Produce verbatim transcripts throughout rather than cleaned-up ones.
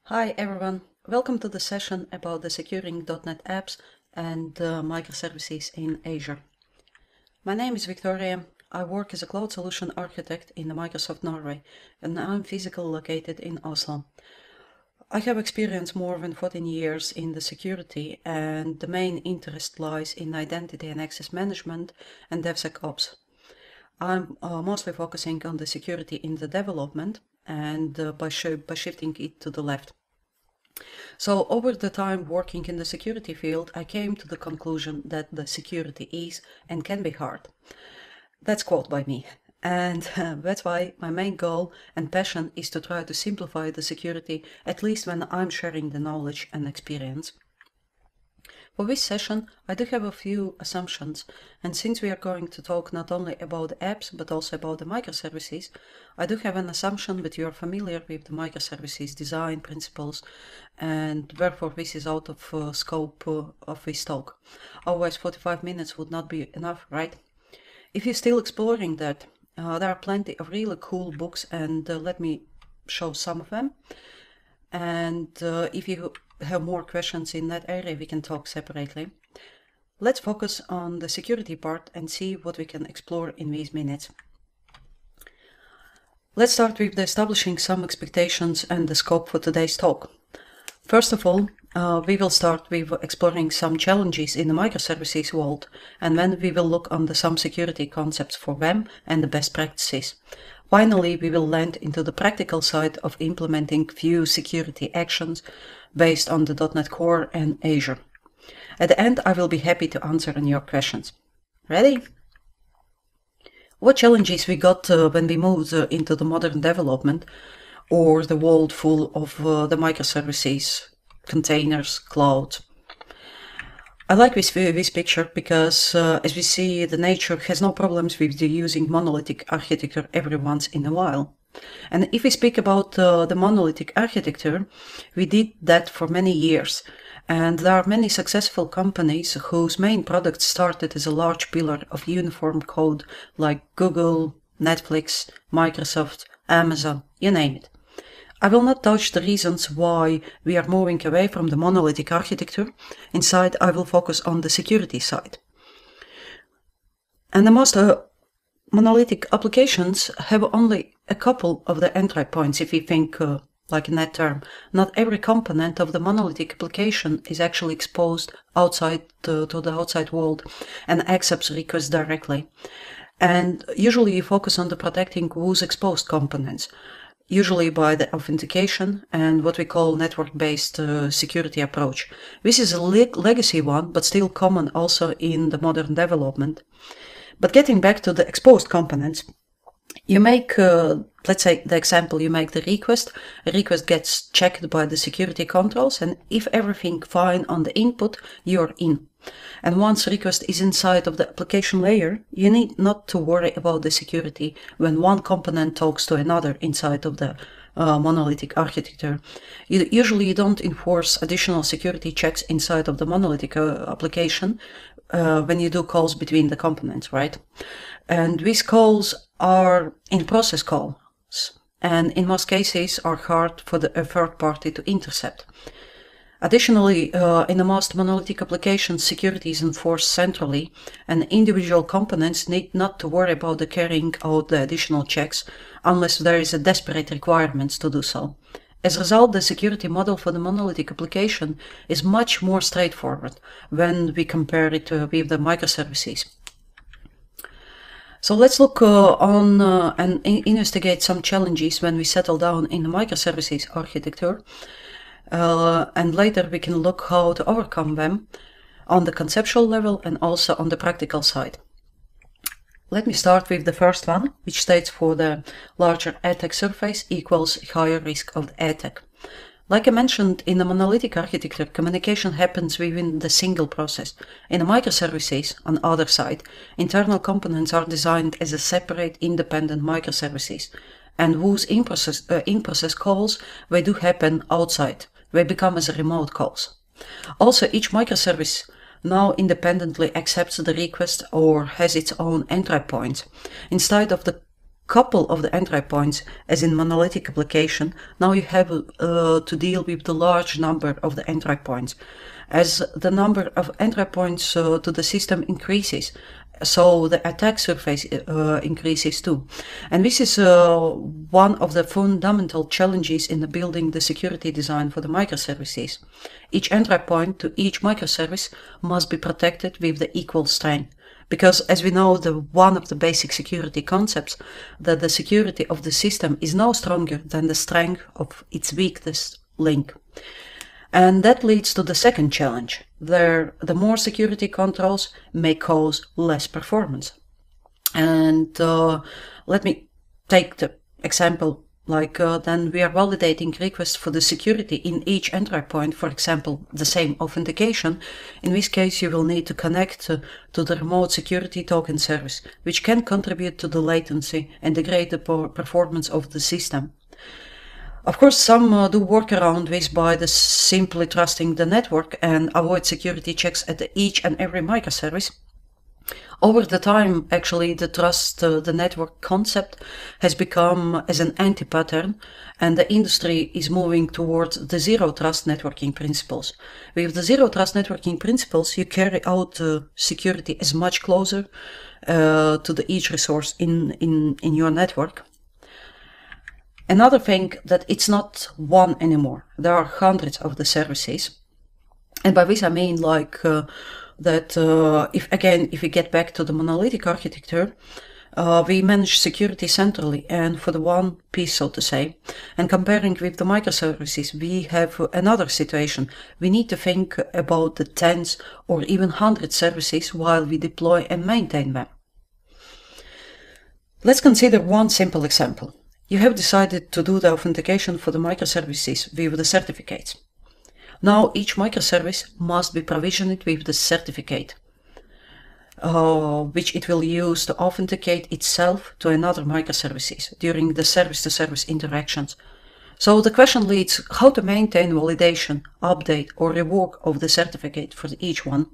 Hi everyone, welcome to the session about the securing dot net apps and uh, microservices in Azure. My name is Victoria. I work as a cloud solution architect in Microsoft Norway, and I'm physically located in Oslo. I have experience more than fourteen years in the security, and the main interest lies in identity and access management and DevSecOps. I'm uh, mostly focusing on the security in the development and uh, by, sh by shifting it to the left. So over the time working in the security field, I came to the conclusion that the security is and can be hard. That's quote by me. And uh, that's why my main goal and passion is to try to simplify the security, at least when I'm sharing the knowledge and experience. For this session, I do have a few assumptions, and since we are going to talk not only about the apps but also about the microservices, I do have an assumption that you are familiar with the microservices design principles, and therefore this is out of uh, scope uh, of this talk. Otherwise forty-five minutes would not be enough, right? If you're still exploring that, uh, there are plenty of really cool books, and uh, let me show some of them. And uh, if you have more questions in that area, we can talk separately. Let's focus on the security part and see what we can explore in these minutes. Let's start with the establishing some expectations and the scope for today's talk. First of all, uh, we will start with exploring some challenges in the microservices world, and then we will look on the some security concepts for them and the best practices. Finally, we will land into the practical side of implementing few security actions based on the .NET Core and Azure. At the end, I will be happy to answer on your questions. Ready? What challenges we got uh, when we moved uh, into the modern development, or the world full of uh, the microservices, containers, cloud? I like this, this picture because, uh, as we see, the nature has no problems with the using monolithic architecture every once in a while. And if we speak about uh, the monolithic architecture, we did that for many years. And there are many successful companies whose main product started as a large pillar of uniform code, like Google, Netflix, Microsoft, Amazon, you name it. I will not touch the reasons why we are moving away from the monolithic architecture. Instead, I will focus on the security side. And the most uh, monolithic applications have only a couple of the entry points, if you think uh, like in that term. Not every component of the monolithic application is actually exposed outside to, to the outside world and accepts requests directly. And usually you focus on the protecting those exposed components, usually by the authentication and what we call network-based uh, security approach. This is a le legacy one, but still common also in the modern development. But getting back to the exposed components, you make, uh, let's say the example, you make the request, a request gets checked by the security controls, and if everything fine on the input, you're in. And once request is inside of the application layer, you need not to worry about the security when one component talks to another inside of the uh, monolithic architecture. You, usually you don't enforce additional security checks inside of the monolithic uh, application uh, when you do calls between the components, right? And these calls are in-process calls, and in most cases are hard for the a third party to intercept. Additionally, uh, in the most monolithic applications, security is enforced centrally, and individual components need not to worry about the carrying out the additional checks unless there is a desperate requirement to do so. As a result, the security model for the monolithic application is much more straightforward when we compare it uh, with the microservices. So let's look uh, on uh, and in investigate some challenges when we settle down in the microservices architecture. Uh, and later we can look how to overcome them on the conceptual level and also on the practical side. Let me start with the first one, which states for the larger attack surface equals higher risk of attack. Like I mentioned, in the monolithic architecture, communication happens within the single process. In the microservices, on the other side, internal components are designed as a separate, independent microservices, and whose in-process uh, in-process calls, they do happen outside. They become as remote calls. Also, each microservice now independently accepts the request or has its own entry point. Instead of the couple of the entry points as in monolithic application, now you have uh, to deal with the large number of the entry points. As the number of entry points uh, to the system increases, so the attack surface uh, increases too. And this is uh, one of the fundamental challenges in the building the security design for the microservices. Each entry point to each microservice must be protected with the equal strength. Because as we know, the one of the basic security concepts, that the security of the system is no stronger than the strength of its weakest link. And that leads to the second challenge, where the more security controls may cause less performance. And uh, let me take the example, like uh, then we are validating requests for the security in each entry point, for example, the same authentication. In this case, you will need to connect uh, to the remote security token service, which can contribute to the latency and degrade the performance of the system. Of course, some uh, do work around this by the simply trusting the network and avoid security checks at each and every microservice. Over the time, actually, the trust uh, the network concept has become as an anti-pattern, and the industry is moving towards the zero trust networking principles. With the zero trust networking principles, you carry out uh, security as much closer uh, to the each resource in, in, in your network. Another thing, that it's not one anymore. There are hundreds of the services. And by this I mean like uh, that uh, if again, if we get back to the monolithic architecture, uh, we manage security centrally and for the one piece, so to say. And comparing with the microservices, we have another situation. We need to think about the tens or even hundred services while we deploy and maintain them. Let's consider one simple example. You have decided to do the authentication for the microservices with the certificates. Now each microservice must be provisioned with the certificate, uh, which it will use to authenticate itself to another microservices during the service-to-service interactions. So the question leads how to maintain validation, update or revoke of the certificate for each one.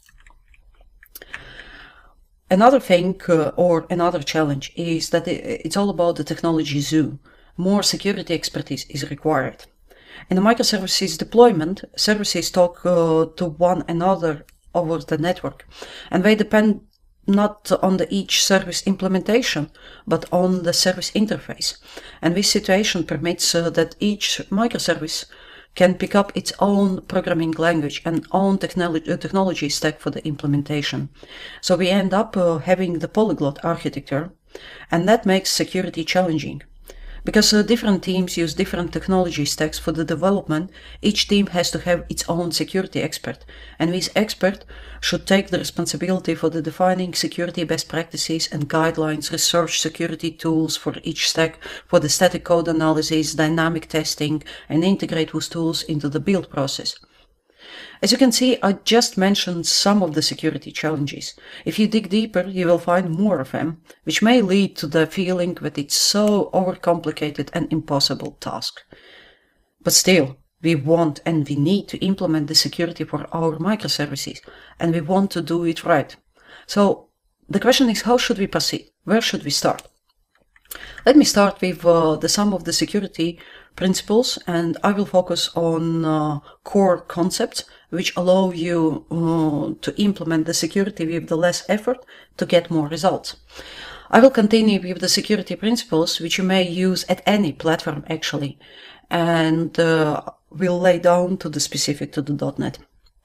Another thing uh, or another challenge is that it's all about the technology zoo. More security expertise is required. In the microservices deployment, services talk uh, to one another over the network, and they depend not on the each service implementation, but on the service interface. And this situation permits uh, that each microservice can pick up its own programming language and own technology, uh, technology stack for the implementation. So we end up uh, having the polyglot architecture, and that makes security challenging. Because uh, different teams use different technology stacks for the development, each team has to have its own security expert, and this expert should take the responsibility for the defining security best practices and guidelines, research security tools for each stack, for the static code analysis, dynamic testing, and integrate those tools into the build process. As you can see, I just mentioned some of the security challenges. If you dig deeper, you will find more of them, which may lead to the feeling that it's so overcomplicated and impossible task. But still, we want and we need to implement the security for our microservices, and we want to do it right. So the question is, how should we proceed? Where should we start? Let me start with uh, the sum of the security principles, and I will focus on uh, core concepts which allow you uh, to implement the security with the less effort to get more results. I will continue with the security principles which you may use at any platform actually, and uh, will lay down to the specific to the dot net.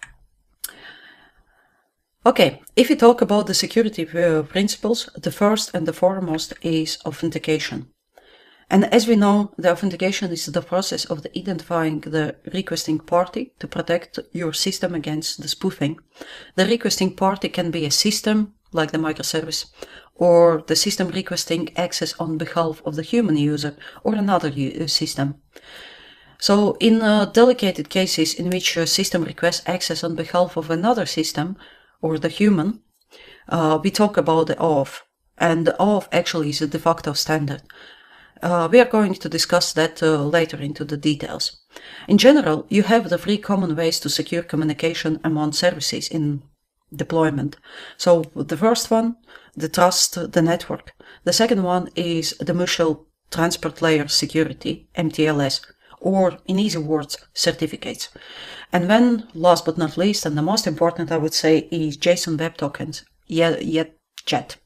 Okay, if we talk about the security uh, principles, the first and the foremost is authentication. And as we know, the authentication is the process of the identifying the requesting party to protect your system against the spoofing. The requesting party can be a system, like the microservice, or the system requesting access on behalf of the human user or another system. So in uh, delicate cases in which a system requests access on behalf of another system or the human, uh, we talk about the auth, and the auth actually is a de facto standard. Uh, we are going to discuss that uh, later into the details. In general, you have the three common ways to secure communication among services in deployment. So the first one, the trust the network. The second one is the mutual transport layer security, M T L S, or in easy words, certificates. And then, last but not least, and the most important, I would say, is JSON Web Tokens, yet, yet Jet.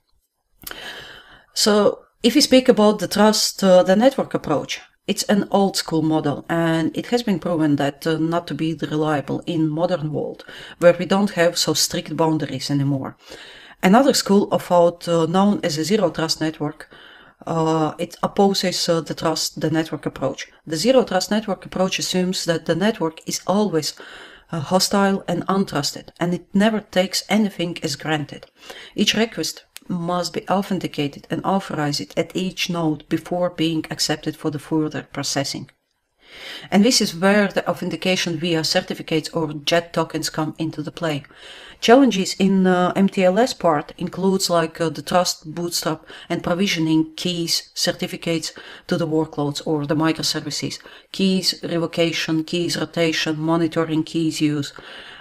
So if we speak about the trust uh, the network approach, it's an old school model, and it has been proven that uh, not to be reliable in modern world, where we don't have so strict boundaries anymore. Another school of thought uh, known as a zero trust network, uh, it opposes uh, the trust the network approach. The zero trust network approach assumes that the network is always uh, hostile and untrusted, and it never takes anything as granted. Each request must be authenticated and authorized at each node before being accepted for the further processing. And this is where the authentication via certificates or Jet tokens come into the play. Challenges in uh, M T L S part includes like uh, the trust bootstrap and provisioning keys, certificates to the workloads or the microservices, keys revocation, keys rotation, monitoring keys use.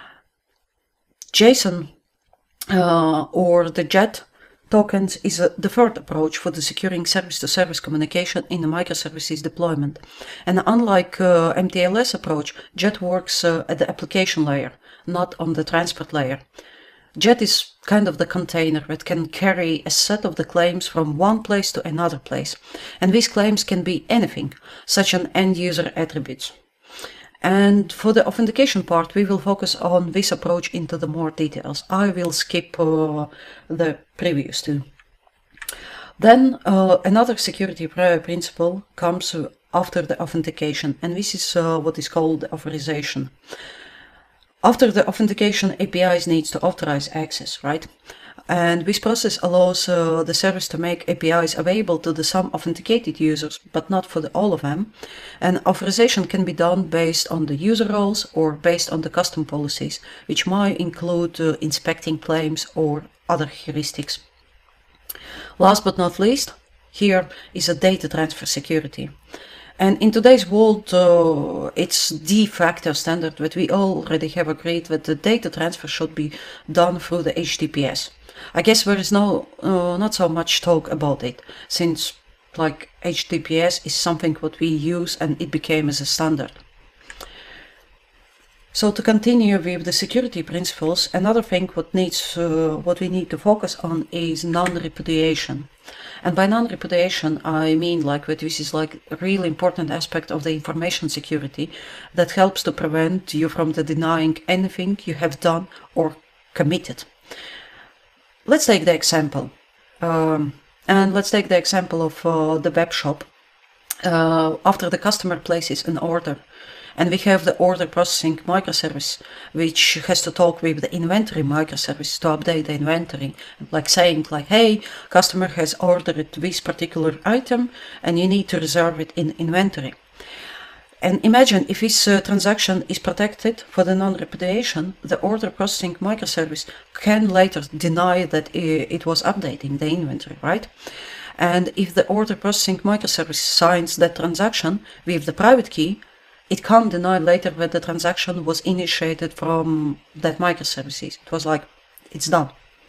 JSON uh, or the Jet tokens is a, the third approach for the securing service-to-service communication in the microservices deployment. And unlike uh, M T L S approach, Jet works uh, at the application layer, not on the transport layer. Jet is kind of the container that can carry a set of the claims from one place to another place. And these claims can be anything, such as end-user attributes. And for the authentication part, we will focus on this approach into the more details. I will skip uh, the previous two. Then uh, another security principle comes after the authentication, and this is uh, what is called authorization. After the authentication, A P Is needs to authorize access, right? And this process allows uh, the service to make A P Is available to the some authenticated users, but not for the, all of them. And authorization can be done based on the user roles or based on the custom policies, which might include uh, inspecting claims or other heuristics. Last but not least, here is a data transfer security. And in today's world, uh, it's de facto standard that we already have agreed that the data transfer should be done through the H T T P S. I guess there is no, uh, not so much talk about it, since like H T T P S is something what we use and it became as a standard. So to continue with the security principles, another thing what needs, uh, what we need to focus on is non-repudiation. And by non-repudiation, I mean like that this is like a really important aspect of the information security that helps to prevent you from the denying anything you have done or committed. Let's take the example. Um, and let's take the example of uh, the web shop. Uh, after the customer places an order, and we have the order processing microservice, which has to talk with the inventory microservice to update the inventory, like saying like, hey, customer has ordered this particular item and you need to reserve it in inventory. And imagine if this uh, transaction is protected for the non-repudiation, the order processing microservice can later deny that it was updating the inventory, right? And if the order processing microservice signs that transaction with the private key, it can't deny later that the transaction was initiated from that microservices. It was like, it's done.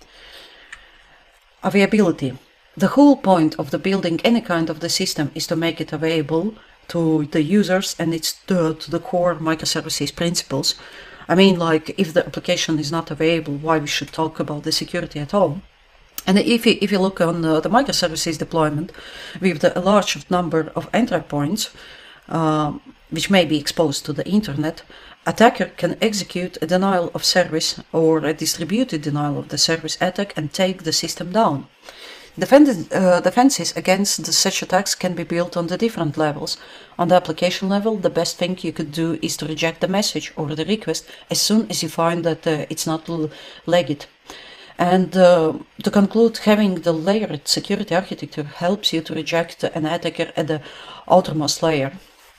Availability. The whole point of the building any kind of the system is to make it available to the users, and it's to, to the core microservices principles. I mean, like, if the application is not available, why we should talk about the security at all? And if you, if you look on uh, the microservices deployment, with the large number of entry points, um, which may be exposed to the internet, attacker can execute a denial of service or a distributed denial of the service attack and take the system down. Defend, uh, defenses against the such attacks can be built on the different levels. On the application level, the best thing you could do is to reject the message or the request as soon as you find that uh, it's not legit. And uh, to conclude, having the layered security architecture helps you to reject an attacker at the outermost layer.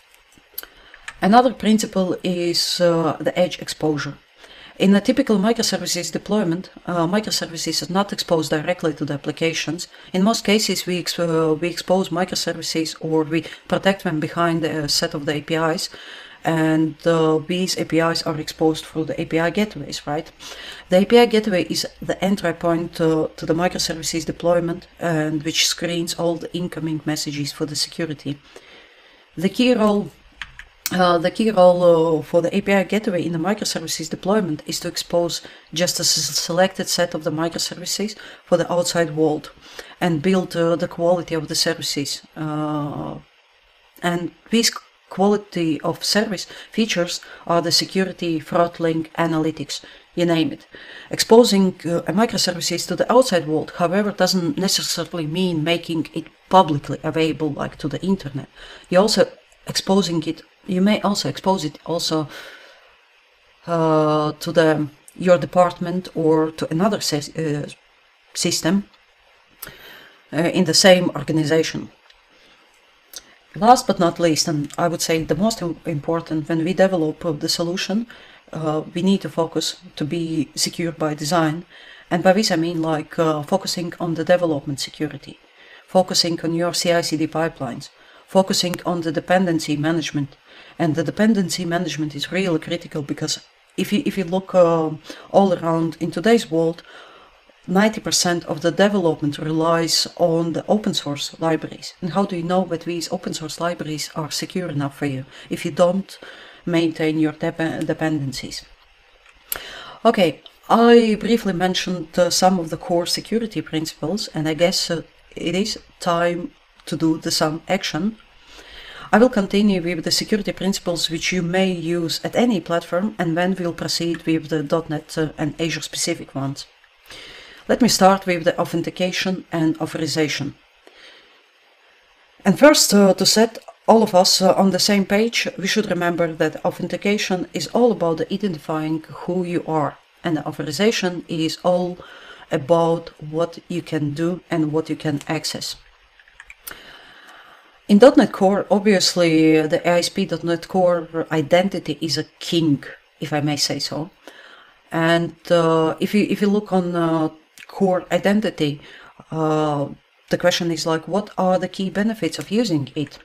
Another principle is uh, the edge exposure. In a typical microservices deployment, uh, microservices are not exposed directly to the applications. In most cases, we, ex uh, we expose microservices or we protect them behind a set of the A P Is. and uh, these A P Is are exposed through the A P I gateways, right? The A P I gateway is the entry point uh, to the microservices deployment, and which screens all the incoming messages for the security. The key role Uh, the key role uh, for the A P I gateway in the microservices deployment is to expose just a selected set of the microservices for the outside world and build uh, the quality of the services. Uh, and these quality of service features are the security, throttling, analytics, you name it. Exposing uh, a microservices to the outside world, however, doesn't necessarily mean making it publicly available like to the internet. You also exposing it You may also expose it also uh, to the your department or to another uh, system uh, in the same organization. Last but not least, and I would say the most important, when we develop the solution, uh, we need to focus to be secure by design. And by this I mean like uh, focusing on the development security, focusing on your C I C D pipelines, focusing on the dependency management. And the dependency management is really critical, because if you, if you look uh, all around in today's world, ninety percent of the development relies on the open source libraries. And how do you know that these open source libraries are secure enough for you if you don't maintain your dep- dependencies? Okay, I briefly mentioned uh, some of the core security principles, and I guess uh, it is time to do the some action. I will continue with the security principles which you may use at any platform, and then we'll proceed with the dot net uh, and Azure specific ones. Let me start with the authentication and authorization. And first, uh, to set all of us uh, on the same page, we should remember that authentication is all about identifying who you are, and the authorization is all about what you can do and what you can access. In dot net Core, obviously, the A S P dot net Core identity is a king, if I may say so. And uh, if you if you look on uh, Core identity, uh, the question is like, what are the key benefits of using it?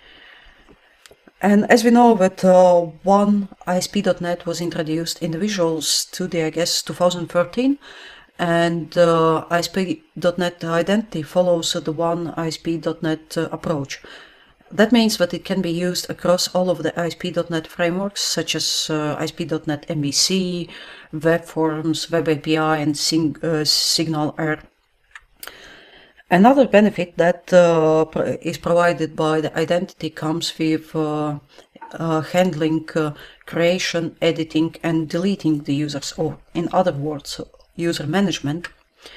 And as we know that uh, one A S P dot net was introduced in the Visual Studio, I guess, two thousand thirteen. And uh, A S P dot net identity follows uh, the one A S P dot net uh, approach. That means that it can be used across all of the A S P dot net frameworks, such as uh, A S P dot net M V C, Web Forms, Web A P I, and Sing uh, SignalR. Another benefit that uh, is provided by the identity comes with uh, uh, handling uh, creation, editing, and deleting the users, or in other words, user management.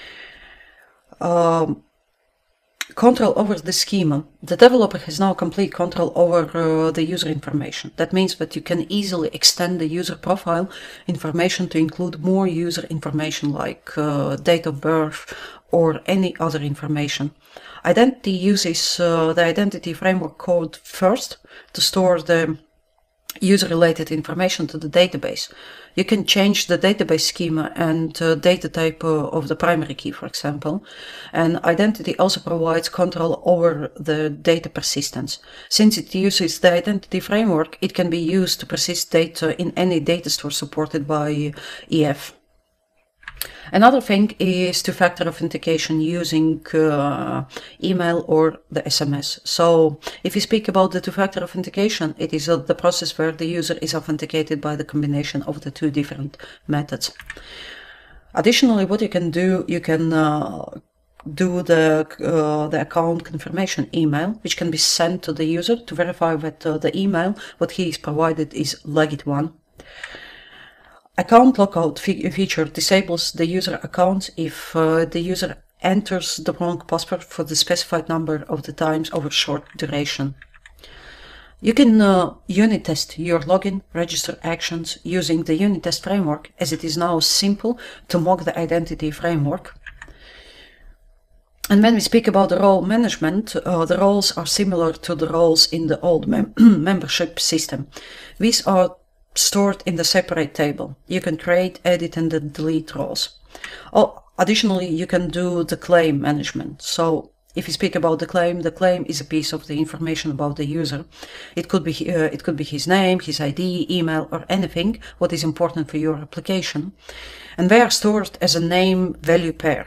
Um, control over the schema. The developer has now complete control over uh, the user information. That means that you can easily extend the user profile information to include more user information, like uh, date of birth or any other information. Identity uses uh, the identity framework code first to store the user-related information to the database. You can change the database schema and uh, data type uh, of the primary key, for example. And identity also provides control over the data persistence. Since it uses the identity framework, it can be used to persist data in any data store supported by E F. Another thing is two-factor authentication using uh, email or the S M S. So if you speak about the two-factor authentication, it is uh, the process where the user is authenticated by the combination of the two different methods. Additionally, what you can do, you can uh, do the, uh, the account confirmation email, which can be sent to the user to verify that uh, the email, what he is provided, is legit one. Account lockout fe feature disables the user accounts if uh, the user enters the wrong password for the specified number of the times over short duration. You can uh, unit test your login register actions using the unit test framework, as it is now simple to mock the identity framework. And when we speak about the role management, uh, the roles are similar to the roles in the old mem membership system. These are stored in the separate table. You can create, edit, and delete roles. Oh, additionally, you can do the claim management. So if you speak about the claim, the claim is a piece of the information about the user. It could be uh, it could be his name, his I D, email, or anything what is important for your application, and they are stored as a name value pair.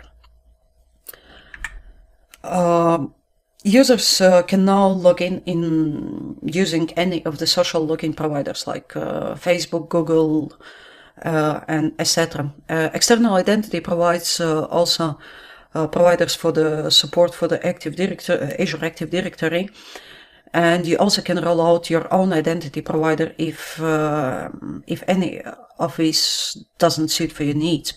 Uh, users uh, can now log in in using any of the social login providers like uh, Facebook, Google, uh, and et cetera. Uh, external identity provides uh, also Uh, providers for the support for the Active Directory, uh, Azure Active Directory, and you also can roll out your own identity provider if uh, if any of these doesn't suit for your needs.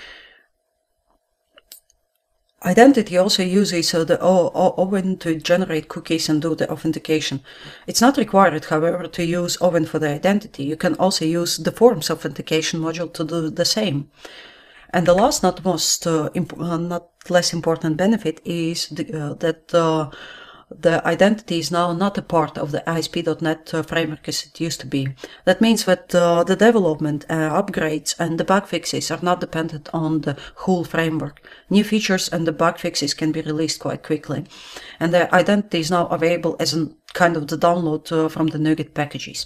Identity also uses uh, the Owen to generate cookies and do the authentication. It's not required, however, to use Owen for the identity. You can also use the Forms authentication module to do the same. And the last, not most, uh, uh, not less important benefit is the, uh, that uh, the identity is now not a part of the A S P dot net uh, framework as it used to be. That means that uh, the development, uh, upgrades, and the bug fixes are not dependent on the whole framework. New features and the bug fixes can be released quite quickly, and the identity is now available as a kind of the download uh, from the NuGet packages.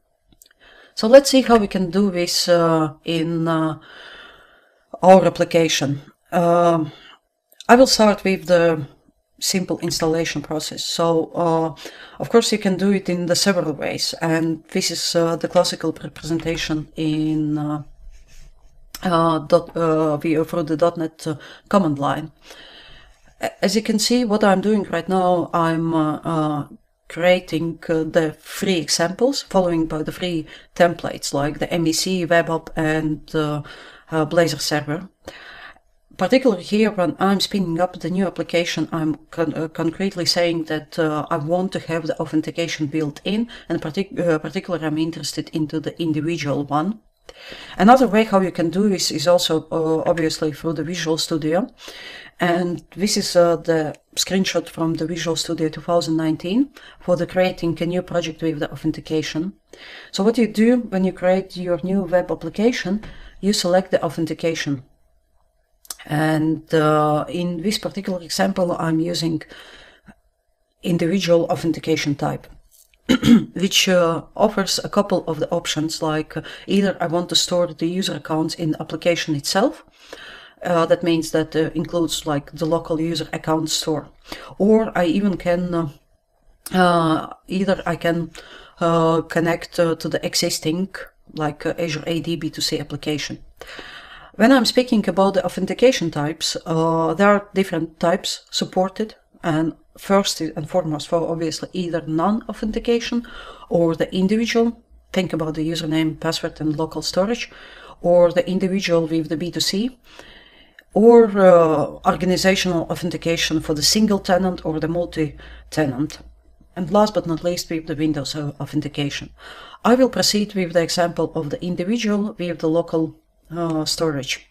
So let's see how we can do this uh, in uh, our application. Uh, I will start with the simple installation process. So, uh, of course, you can do it in the several ways, and this is uh, the classical representation in uh, uh, dot, uh, via through the dot net uh, command line. As you can see, what I'm doing right now, I'm uh, uh, creating uh, the free examples, following by the free templates like the M V C, WebApp, and uh, Uh, Blazor server. Particularly here, when I'm spinning up the new application, I'm con uh, concretely saying that uh, I want to have the authentication built in, and partic uh, particularly I'm interested into the individual one. Another way how you can do this is also uh, obviously through the Visual Studio, and this is uh, the screenshot from the Visual Studio two thousand nineteen for the creating a new project with the authentication. So what you do when you create your new web application, you select the authentication, and uh, in this particular example I'm using individual authentication type, which uh, offers a couple of the options, like uh, either I want to store the user accounts in the application itself, uh, that means that uh, includes like the local user account store, or I even can uh, uh, either I can uh, connect uh, to the existing like uh, Azure A D B two C application. When I'm speaking about the authentication types, uh, there are different types supported, and first and foremost for obviously either non-authentication or the individual, think about the username, password, and local storage, or the individual with the B two C, or uh, organizational authentication for the single tenant or the multi-tenant. And last but not least, with the Windows authentication. I will proceed with the example of the individual with the local uh, storage.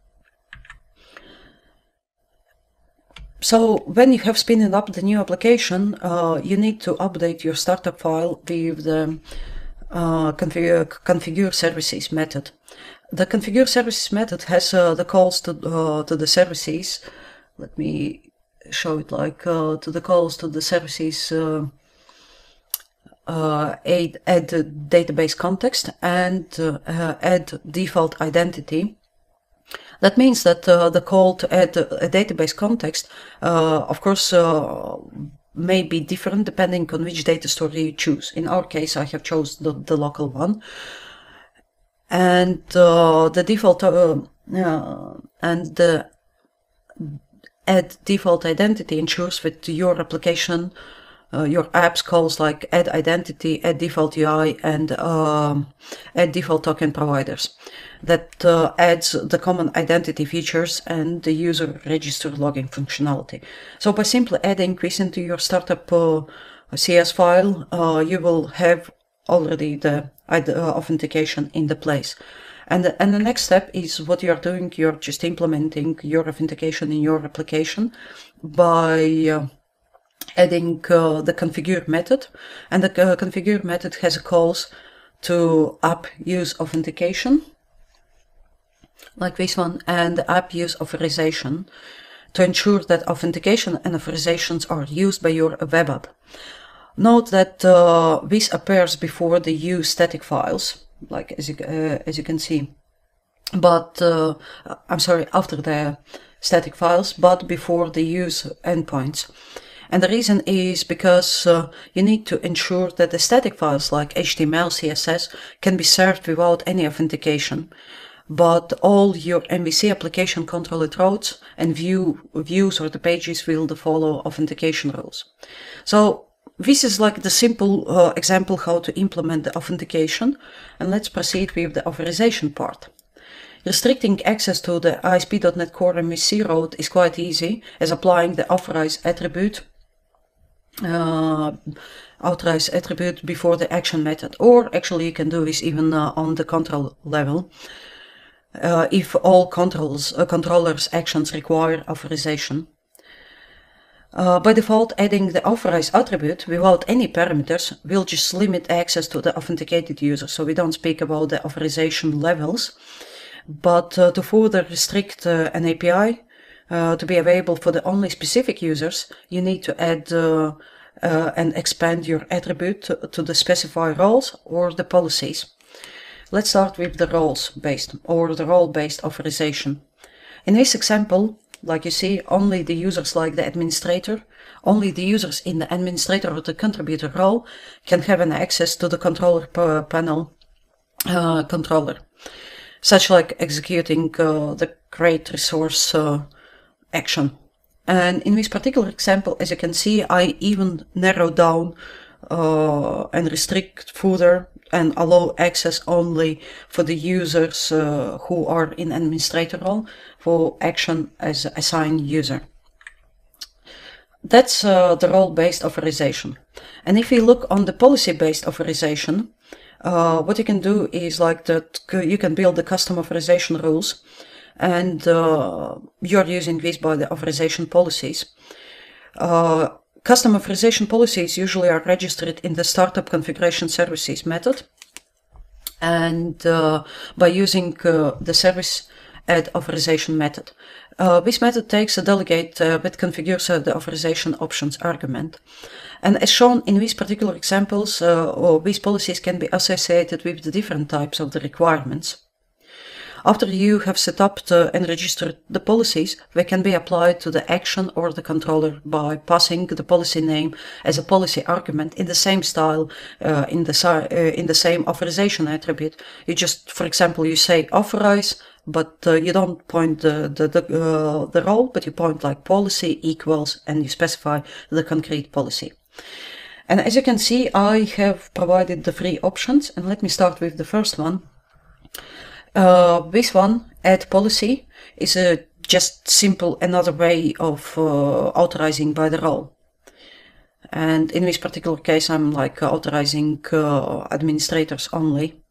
So when you have spun up the new application, uh, you need to update your startup file with the uh, configure, configure services method. The configure services method has uh, the calls to, uh, to the services. Let me show it like uh, to the calls to the services uh, uh, add, add database context and uh, uh, add default identity. That means that uh, the call to add a, a database context, uh, of course, uh, may be different depending on which data store you choose. In our case, I have chosen the, the local one, and uh, the default uh, uh, and the add default identity ensures that your application, uh, your apps calls like add identity, add default U I, and um, add default token providers. That uh, adds the common identity features and the user register login functionality. So by simply adding this into your startup uh, C S file, uh, you will have already the uh, authentication in the place. And the, and the next step is what you are doing. You're just implementing your authentication in your application by uh, adding uh, the configure method. And the uh, configure method has calls to app use authentication, like this one, and the app use authorization. to ensure that authentication and authorizations are used by your web app. Note that uh, this appears before the use static files, like as you, uh, as you can see, but uh, I'm sorry, after the static files, but before the use endpoints. And the reason is because uh, you need to ensure that the static files like H T M L, C S S can be served without any authentication, but all your M V C application controlled routes and view views or the pages will follow authentication rules. So this is like the simple uh, example how to implement the authentication, and let's proceed with the authorization part. Restricting access to the A S P dot NET Core M V C route is quite easy, as applying the authorize attribute uh, authorize attribute before the action method, or actually you can do this even uh, on the control level uh, if all controls uh, controllers actions require authorization. Uh, by default, adding the authorize attribute without any parameters will just limit access to the authenticated user, so we don't speak about the authorization levels. But uh, to further restrict uh, an A P I uh, to be available for the only specific users, you need to add uh, uh, and expand your attribute to, to the specified roles or the policies. Let's start with the roles-based or the role-based authorization. In this example, like you see, only the users like the administrator, only the users in the administrator or the contributor role can have an access to the controller panel uh, controller, such like executing uh, the create resource uh, action. And in this particular example, as you can see, I even narrow down uh, and restrict further and allow access only for the users uh, who are in administrator role for action as assigned user. That's uh, the role-based authorization. And if you look on the policy-based authorization, uh, what you can do is like that you can build the custom authorization rules, and uh, you're using this by the authorization policies. Uh, Custom authorization policies usually are registered in the startup configuration services method, and uh, by using uh, the service add authorization method. Uh, this method takes a delegate uh, that configures uh, the authorization options argument. And as shown in these particular examples, uh, or these policies can be associated with the different types of the requirements. After you have set up the, and registered the policies, they can be applied to the action or the controller by passing the policy name as a policy argument in the same style, uh, in the uh, in the same authorization attribute. You just, for example, you say authorize, but uh, you don't point the the the, uh, the role, but you point like policy equals, and you specify the concrete policy. And as you can see, I have provided the three options, and let me start with the first one. Uh, this one, add policy, is a just simple another way of uh, authorizing by the role. And in this particular case, I'm like uh, authorizing uh, administrators only.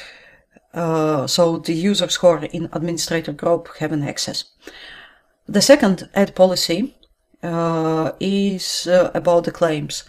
Uh, so the users who are in administrator group have an access. The second add policy uh, is uh, about the claims.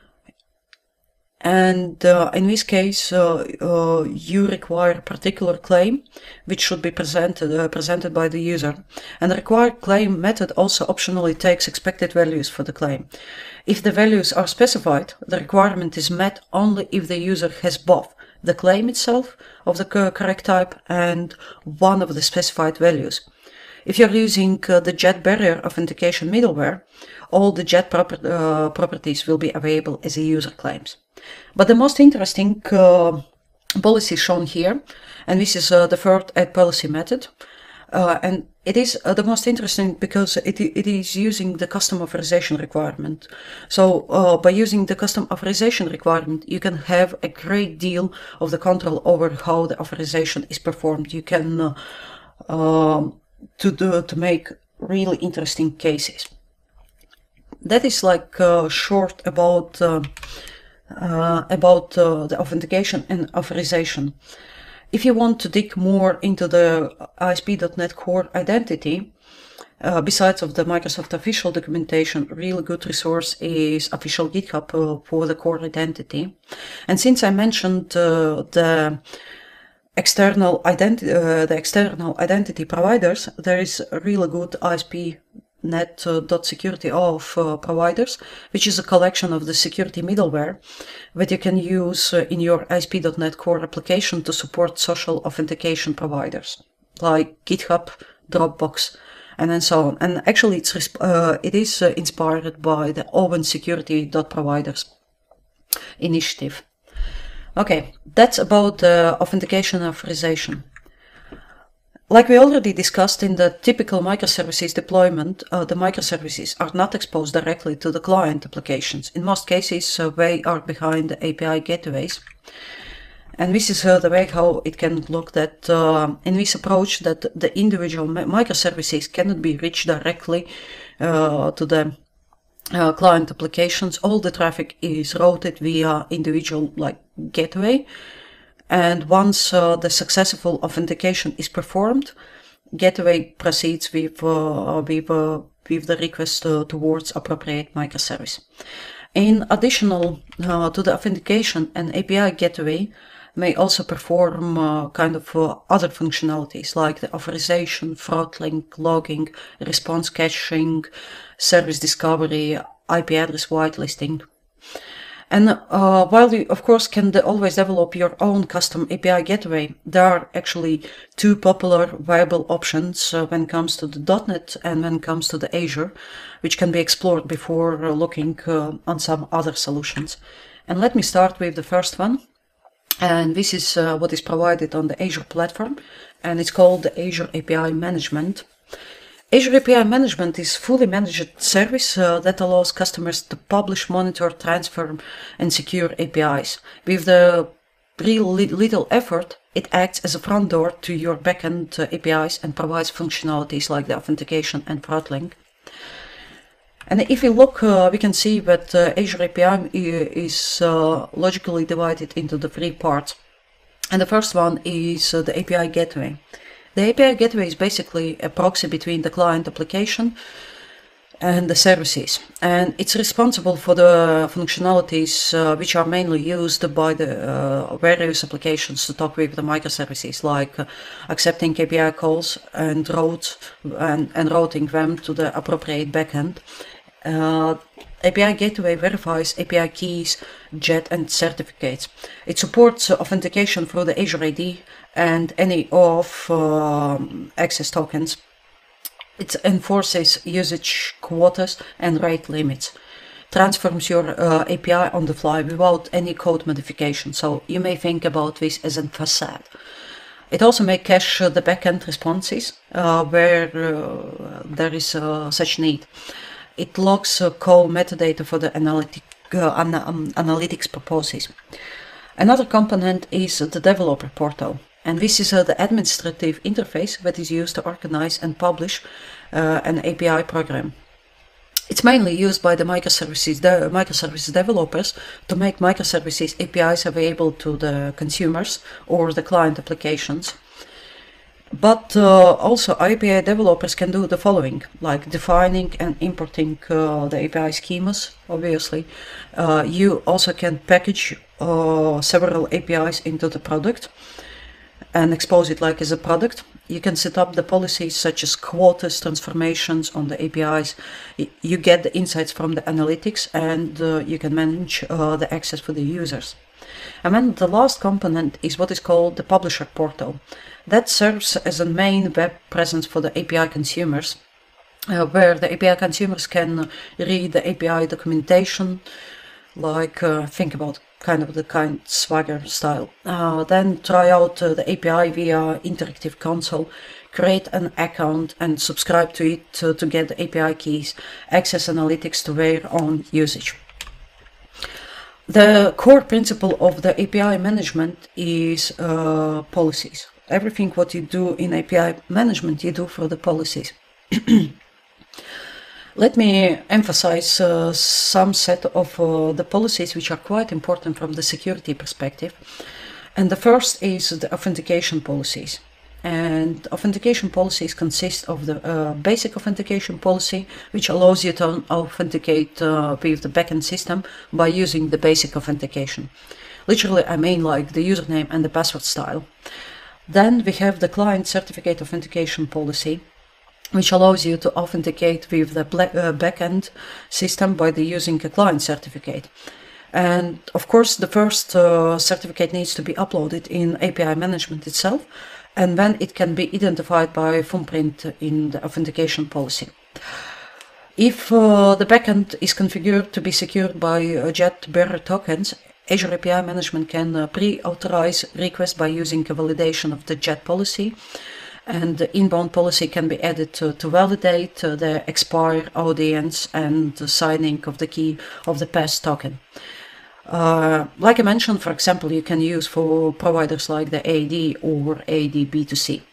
And uh, in this case, uh, uh, you require a particular claim, which should be presented uh, presented by the user. And the required claim method also optionally takes expected values for the claim. If the values are specified, the requirement is met only if the user has both the claim itself of the correct type and one of the specified values. If you're using uh, the Jet Barrier Authentication middleware, all the Jet proper, uh, properties will be available as a user claims. But the most interesting uh, policy shown here, and this is uh, the third add policy method, uh, and it is uh, the most interesting because it, it is using the custom authorization requirement. So uh, by using the custom authorization requirement, you can have a great deal of the control over how the authorization is performed. You can uh, uh, to do to make really interesting cases. That is like uh, short about uh, uh, about uh, the authentication and authorization. If you want to dig more into the A S P dot NET Core identity, uh, besides of the Microsoft official documentation, a really good resource is official GitHub uh, for the core identity. And since I mentioned uh, the external identity, uh, the external identity providers, there is a really good A S P net.security of uh, providers, which is a collection of the security middleware that you can use uh, in your A S P dot net core application to support social authentication providers like GitHub, Dropbox, and then so on. And actually, it's uh, it is uh, inspired by the Open Security Providers initiative. Okay, that's about the authentication authorization. Like we already discussed in the typical microservices deployment, uh, the microservices are not exposed directly to the client applications. In most cases, uh, they are behind the A P I gateways. And this is uh, the way how it can look that uh, in this approach that the individual microservices cannot be reached directly uh, to the uh, client applications. All the traffic is routed via individual like gateway. And once uh, the successful authentication is performed, gateway proceeds with, uh, with, uh, with the request uh, towards appropriate microservice. In additional uh, to the authentication, an A P I gateway may also perform uh, kind of uh, other functionalities like the authorization, throttling, logging, response caching, service discovery, I P address whitelisting. And uh, while you, of course, can always develop your own custom A P I gateway, there are actually two popular viable options uh, when it comes to the .NET and when it comes to the Azure, which can be explored before uh, looking uh, on some other solutions. And let me start with the first one. And this is uh, what is provided on the Azure platform, and it's called the Azure A P I Management. Azure A P I Management is a fully managed service uh, that allows customers to publish, monitor, transfer, and secure A P Is. With the real little effort, it acts as a front door to your backend uh, A P Is and provides functionalities like the authentication and throttling. And if we look, uh, we can see that uh, Azure A P I is uh, logically divided into the three parts. And the first one is uh, the A P I gateway. The A P I gateway is basically a proxy between the client application and the services. And it's responsible for the functionalities uh, which are mainly used by the uh, various applications to talk with the microservices, like uh, accepting A P I calls and, route, and, and routing them to the appropriate backend. Uh, A P I Gateway verifies A P I keys, J E T, and certificates. It supports uh, authentication through the Azure I D and any of uh, access tokens. It enforces usage quotas and rate limits. Transforms your uh, A P I on the fly without any code modification. So you may think about this as a facade. It also may cache uh, the backend responses uh, where uh, there is uh, such need. It logs uh, call metadata for the analytic, uh, an, um, analytics purposes. Another component is uh, the developer portal, and this is uh, the administrative interface that is used to organize and publish uh, an A P I program. It's mainly used by the microservices, the microservice developers to make microservices A P Is available to the consumers or the client applications. But uh, also A P I developers can do the following, like defining and importing uh, the A P I schemas, obviously. Uh, you also can package uh, several A P Is into the product and expose it like as a product. You can set up the policies such as quotas, transformations on the A P Is. You get the insights from the analytics, and uh, you can manage uh, the access for the users. And then the last component is what is called the publisher portal. That serves as a main web presence for the A P I consumers, uh, where the A P I consumers can read the A P I documentation, like uh, think about kind of the kind Swagger style. Uh, then try out uh, the A P I via interactive console, create an account and subscribe to it to, to get the A P I keys, access analytics to their own usage. The core principle of the A P I management is uh, policies. Everything what you do in A P I management, you do for the policies. Let me emphasize uh, some set of uh, the policies which are quite important from the security perspective. And the first is the authentication policies. And authentication policies consist of the uh, basic authentication policy, which allows you to authenticate uh, with the backend system by using the basic authentication. Literally, I mean like the username and the password style. Then we have the client certificate authentication policy. which allows you to authenticate with the uh, backend system by the using a client certificate. And of course, the first uh, certificate needs to be uploaded in A P I management itself, and then it can be identified by thumbprint in the authentication policy. If uh, the backend is configured to be secured by uh, Jet bearer tokens, Azure A P I Management can uh, pre-authorize requests by using a validation of the Jet policy, and the inbound policy can be added to, to validate uh, the expire audience and the signing of the key of the pass token. Uh, like I mentioned, for example, you can use for providers like the A D or A D B two C.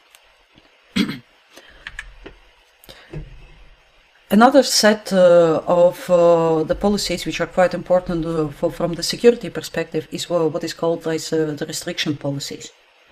Another set uh, of uh, the policies which are quite important uh, for, from the security perspective is uh, what is called as uh, the restriction policies.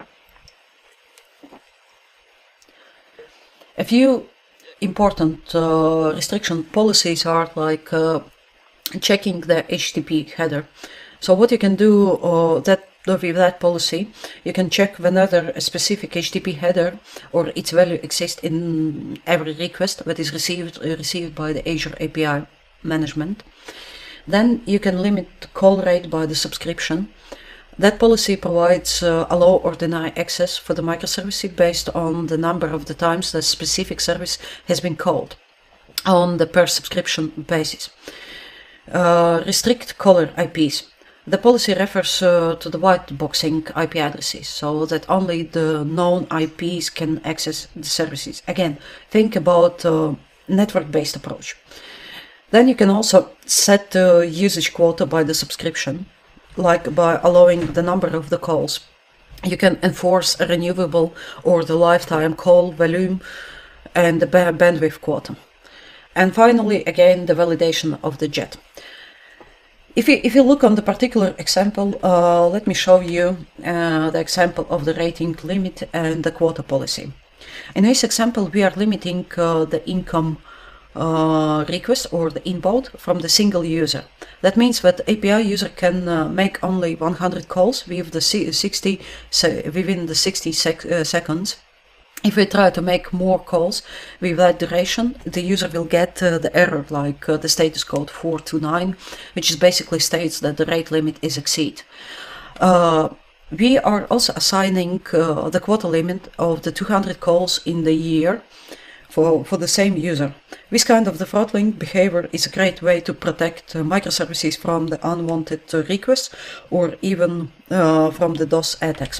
A few important uh, restriction policies are like uh, checking the H T T P header. So what you can do uh, that with that policy, you can check whether a specific H T T P header or its value exists in every request that is received uh, received by the Azure A P I Management. Then you can limit call rate by the subscription. That policy provides uh, allow ordinary access for the microservice based on the number of the times the specific service has been called on the per subscription basis. Uh, restrict caller I Ps. The policy refers uh, to the white boxing I P addresses, so that only the known I Ps can access the services. Again, think about uh, network-based approach. Then you can also set the usage quota by the subscription, like by allowing the number of the calls. You can enforce a renewable or the lifetime call volume and the bandwidth quota. And finally, again, the validation of the Jet. If you, if you look on the particular example, uh, let me show you uh, the example of the rating limit and the quota policy. In this example, we are limiting uh, the income uh, request or the inbound from the single user. That means that the A P I user can uh, make only one hundred calls with the sixty, within the sixty sec uh, seconds. If we try to make more calls with that duration, the user will get uh, the error like uh, the status code four two nine, which is basically states that the rate limit is exceed. Uh, we are also assigning uh, the quota limit of the two hundred calls in the year for, for the same user. This kind of the throttling behavior is a great way to protect uh, microservices from the unwanted uh, requests or even uh, from the DOS attacks.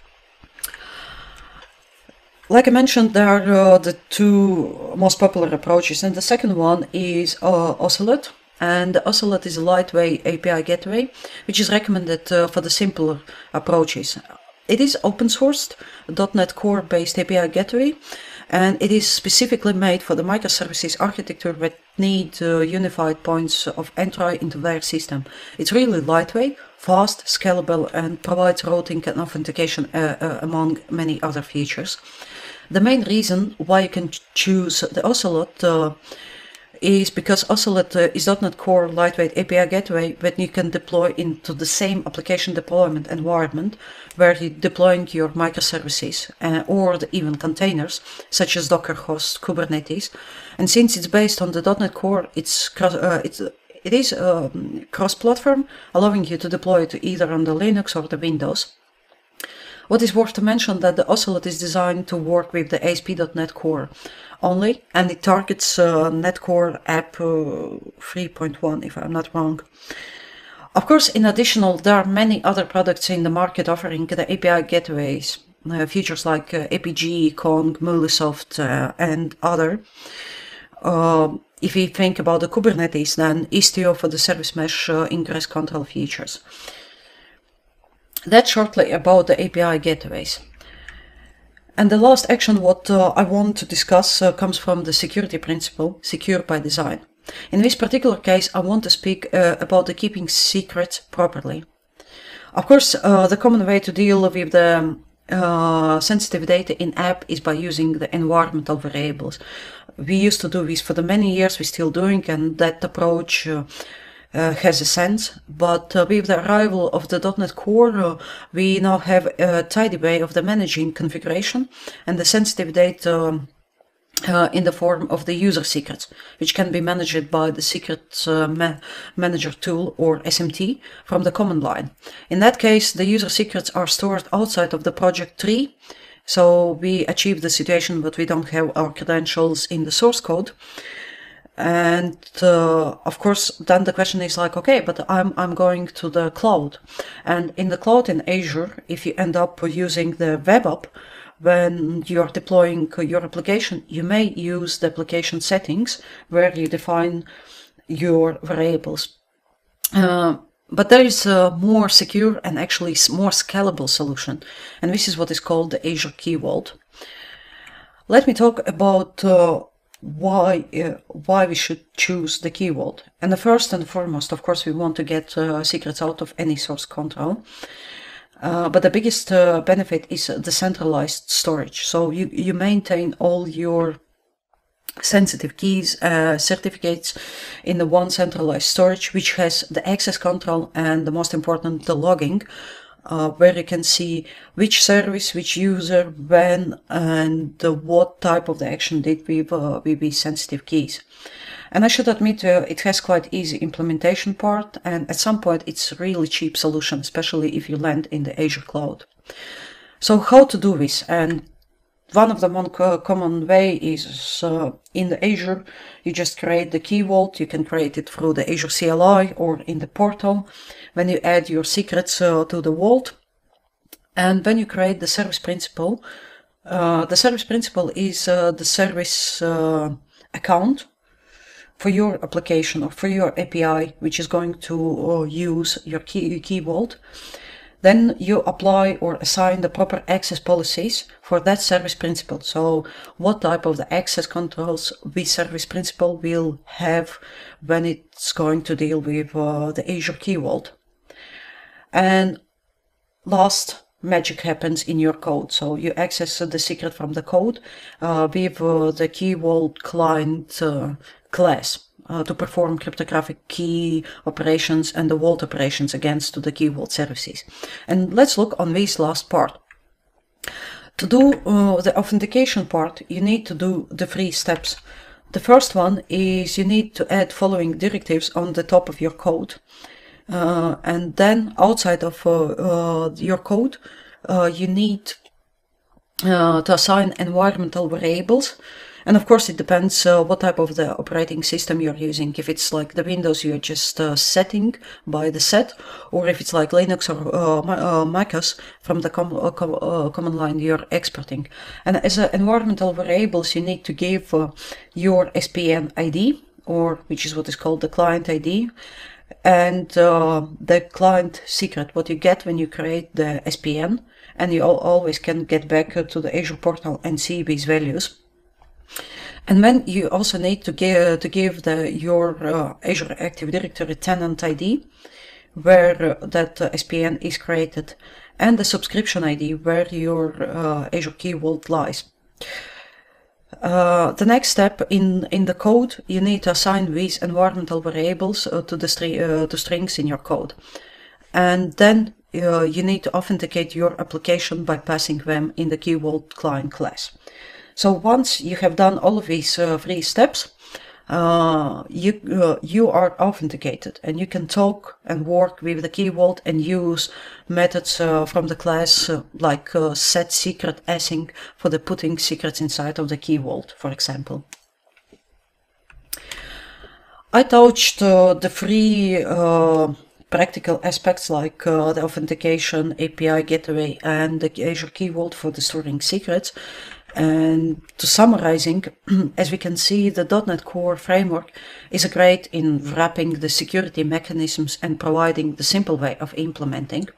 Like I mentioned, there are uh, the two most popular approaches, and the second one is uh, Ocelot. And the Ocelot is a lightweight A P I gateway, which is recommended uh, for the simpler approaches. It is open sourced, dot net Core based A P I gateway, and it is specifically made for the microservices architecture that need uh, unified points of entry into their system. It's really lightweight, fast, scalable, and provides routing and authentication uh, uh, among many other features. The main reason why you can choose the Ocelot uh, is because Ocelot uh, is dot net Core lightweight A P I gateway that you can deploy into the same application deployment environment where you're deploying your microservices uh, or the even containers such as Docker hosts, Kubernetes. And since it's based on the dot net Core, it's cross, uh, it's it is um, cross-platform, allowing you to deploy it either on the Linux or the Windows. What is worth to mention that the Ocelot is designed to work with the A S P dot net Core only, and it targets uh, NetCore app uh, three point one, if I'm not wrong. Of course, in addition, there are many other products in the market offering the A P I gateways, uh, features like uh, A P G, Kong, Mulesoft, uh, and other. Uh, if we think about the Kubernetes, then Istio for the service mesh uh, ingress control features. That's shortly about the A P I gateways. And the last action what uh, I want to discuss uh, comes from the security principle, secure by design. In this particular case, I want to speak uh, about the keeping secrets properly. Of course, uh, the common way to deal with the uh, sensitive data in app is by using the environmental variables. We used to do this for the many years, we're still doing, and that approach uh, Uh, has a sense, but uh, with the arrival of the dot net Core, uh, we now have a tidy way of the managing configuration, and the sensitive data Uh, in the form of the user secrets, which can be managed by the Secret uh, ma Manager tool, or S M T, from the command line. In that case, the user secrets are stored outside of the project tree, so we achieve the situation that we don't have our credentials in the source code. And uh, of course, then the question is like, okay, but I'm, I'm going to the cloud. And in the cloud in Azure, if you end up using the web app, when you're deploying your application, you may use the application settings where you define your variables. Uh, but there is a more secure and actually more scalable solution, and this is what is called the Azure Key Vault. Let me talk about uh, why uh, why we should choose the Key Vault. And the first and foremost, of course, we want to get uh, secrets out of any source control. Uh, but the biggest uh, benefit is the centralized storage. So you, you maintain all your sensitive keys, uh, certificates in the one centralized storage, which has the access control and, the most important, the logging, uh, where you can see which service, which user, when, and uh, what type of the action did with, uh, with these sensitive keys. And I should admit, uh, it has quite easy implementation part, and at some point it's a really cheap solution, especially if you land in the Azure cloud. So how to do this? And one of the more common way is uh, in the Azure, you just create the Key Vault. You can create it through the Azure C L I or in the portal. When you add your secrets uh, to the vault, and when you create the service principal, uh, the service principal is uh, the service uh, account for your application or for your A P I, which is going to uh, use your key, key vault. Then you apply or assign the proper access policies for that service principal. So what type of the access controls this service principal will have when it's going to deal with uh, the Azure Key Vault. And last, magic happens in your code. So you access uh, the secret from the code uh, with uh, the Key Vault client uh, class uh, to perform cryptographic key operations and the vault operations against the Key Vault services. And let's look on this last part. To do uh, the authentication part, you need to do the three steps. The first one is you need to add following directives on the top of your code. Uh, and then outside of uh, uh, your code, uh, you need uh, to assign environmental variables. And of course, it depends uh, what type of the operating system you're using. If it's like the Windows, you're just uh, setting by the set, or if it's like Linux or uh, uh, macOS, from the com uh, com uh, command line you're exporting. And as uh, environmental variables, you need to give uh, your S P N I D, or which is what is called the client I D, and uh, the client secret, what you get when you create the S P N, and you al always can get back uh, to the Azure portal and see these values. And then you also need to give, to give the, your uh, Azure Active Directory tenant I D, where uh, that uh, S P N is created, and the subscription I D, where your uh, Azure Key Vault lies. Uh, the next step in, in the code, you need to assign these environmental variables uh, to the stri uh, to strings in your code. And then uh, you need to authenticate your application by passing them in the Key Vault client class. So once you have done all of these uh, three steps, uh, you, uh, you are authenticated, and you can talk and work with the Key Vault and use methods uh, from the class uh, like uh, set secret async for the putting secrets inside of the Key Vault, for example. I touched uh, the three uh, practical aspects like uh, the authentication, A P I gateway, and the Azure Key Vault for the storing secrets. And to summarizing, as we can see, the dot net Core framework is great in wrapping the security mechanisms and providing the simple way of implementing.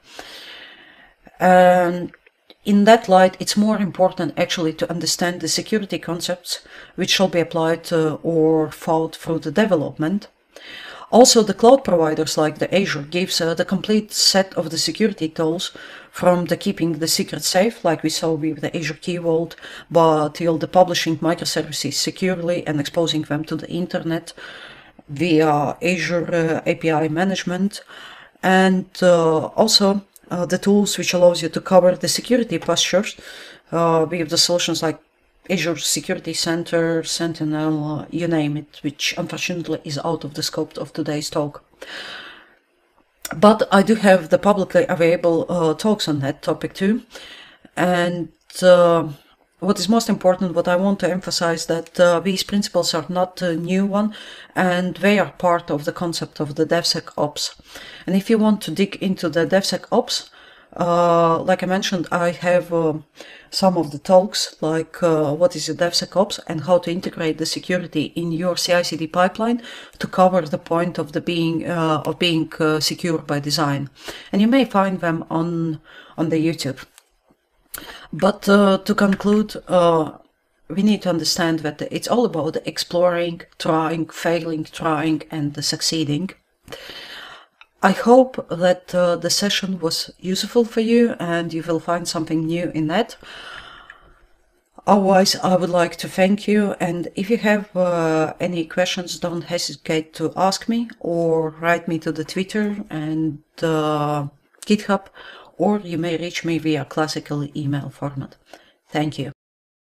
And in that light, it's more important actually to understand the security concepts which shall be applied uh, or thought through the development. Also, the cloud providers like the Azure gives uh, the complete set of the security tools, from the keeping the secret safe, like we saw with the Azure Key Vault, but till the publishing microservices securely and exposing them to the internet via Azure uh, A P I management, and uh, also uh, the tools which allows you to cover the security postures uh, with the solutions like Azure Security Center, Sentinel, uh, you name it, which unfortunately is out of the scope of today's talk. But I do have the publicly available uh, talks on that topic too. And uh, what is most important, what I want to emphasize, that uh, these principles are not a new one, and they are part of the concept of the DevSecOps. And if you want to dig into the DevSecOps, uh, like I mentioned, I have uh, some of the talks, like uh, what is a DevSecOps and how to integrate the security in your C I C D pipeline to cover the point of the being uh, of being uh, secure by design. And you may find them on on the YouTube. But uh, to conclude, uh, we need to understand that it's all about exploring, trying, failing, trying, and succeeding. I hope that uh, the session was useful for you and you will find something new in that. Otherwise, I would like to thank you, and if you have uh, any questions, don't hesitate to ask me or write me to the Twitter and uh, GitHub, or you may reach me via classical email format. Thank you.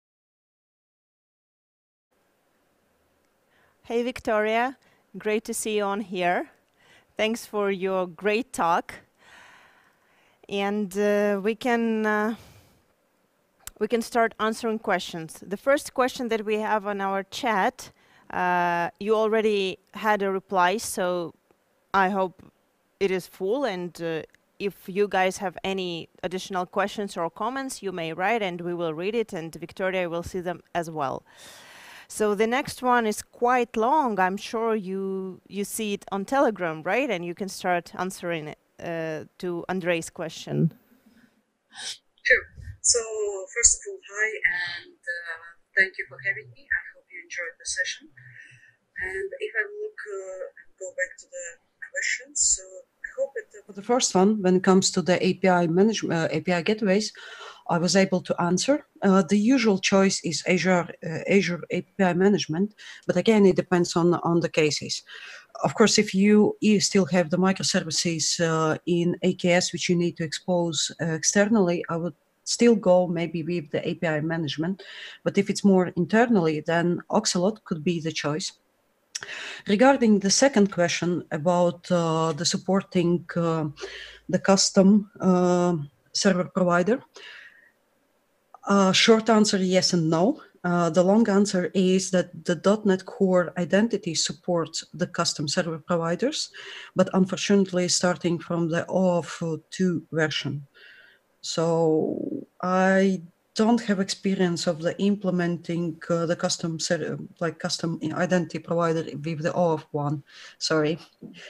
Hey, Victoria. Great to see you on here. Thanks for your great talk. And uh, we can uh, we can start answering questions. The first question that we have on our chat, uh, you already had a reply, so I hope it is full. And uh, if you guys have any additional questions or comments, you may write and we will read it, and Victoria will see them as well. So the next one is quite long. I'm sure you you see it on Telegram, right? And you can start answering it, uh, to Andrei's question. Sure. So first of all, hi, and uh, thank you for having me. I hope you enjoyed the session. And if I look uh, and go back to the questions, so I hope that uh, for the first one, when it comes to the A P I management, uh, A P I gateways, I was able to answer. Uh, the usual choice is Azure uh, Azure A P I management, but again, it depends on on the cases. Of course, if you, you still have the microservices uh, in A K S which you need to expose uh, externally, I would still go maybe with the A P I management. But if it's more internally, then Oxalot could be the choice. Regarding the second question about uh, the supporting uh, the custom uh, server provider, uh, short answer, yes and no. Uh, the long answer is that the .dot NET Core identity supports the custom server providers, but unfortunately starting from the O auth two version. So I don't have experience of the implementing uh, the custom ser like custom identity provider with the O auth one. Sorry.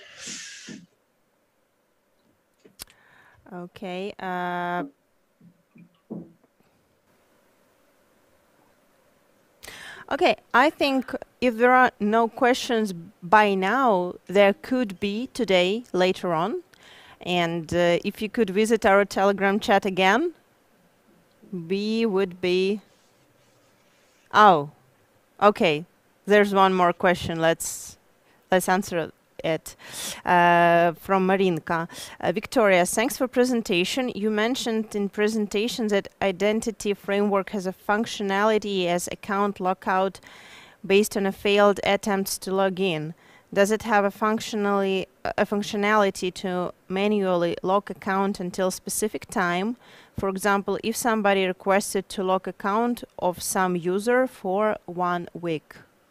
Okay. Uh, okay. I think if there are no questions by now, there could be today later on. And uh, if you could visit our Telegram chat again, we would be... Oh, okay. There's one more question. Let's let's answer it uh, from Marinka. Uh, Victoria, thanks for presentation. You mentioned in presentation that identity framework has a functionality as account lockout based on a failed attempts to log in. Does it have a functionally a functionality to manually lock account until specific time? For example, if somebody requested to lock account of some user for one week.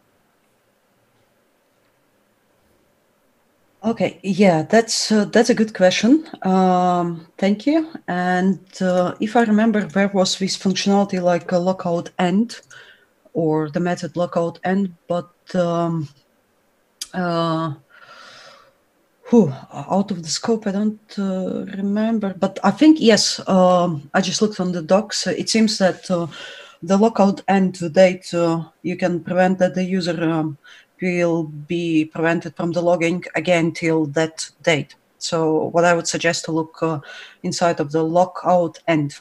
Okay, yeah, that's uh, that's a good question. Um, thank you. And uh, if I remember, there was this functionality like a lockout end, or the method lockout end, but um, uh, whew, out of the scope, I don't uh, remember. But I think yes, um, I just looked on the docs. It seems that uh, the lockout end date uh, you can prevent that the user um, will be prevented from the logging again till that date. So what I would suggest to look uh, inside of the lockout end.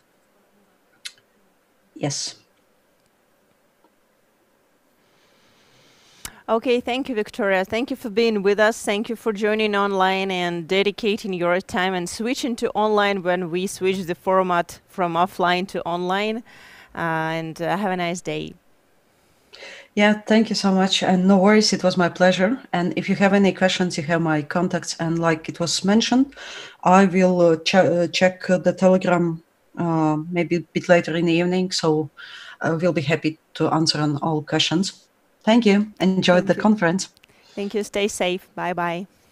Yes. Okay, thank you, Victoria. Thank you for being with us. Thank you for joining online and dedicating your time and switching to online when we switch the format from offline to online. Uh, and uh, have a nice day. Yeah, thank you so much. And no worries, it was my pleasure. And if you have any questions, you have my contacts. And like it was mentioned, I will uh, ch uh, check uh, the Telegram uh, maybe a bit later in the evening. So I will be happy to answer on all questions. Thank you. Enjoy Thank the you. conference. Thank you. Stay safe. Bye bye.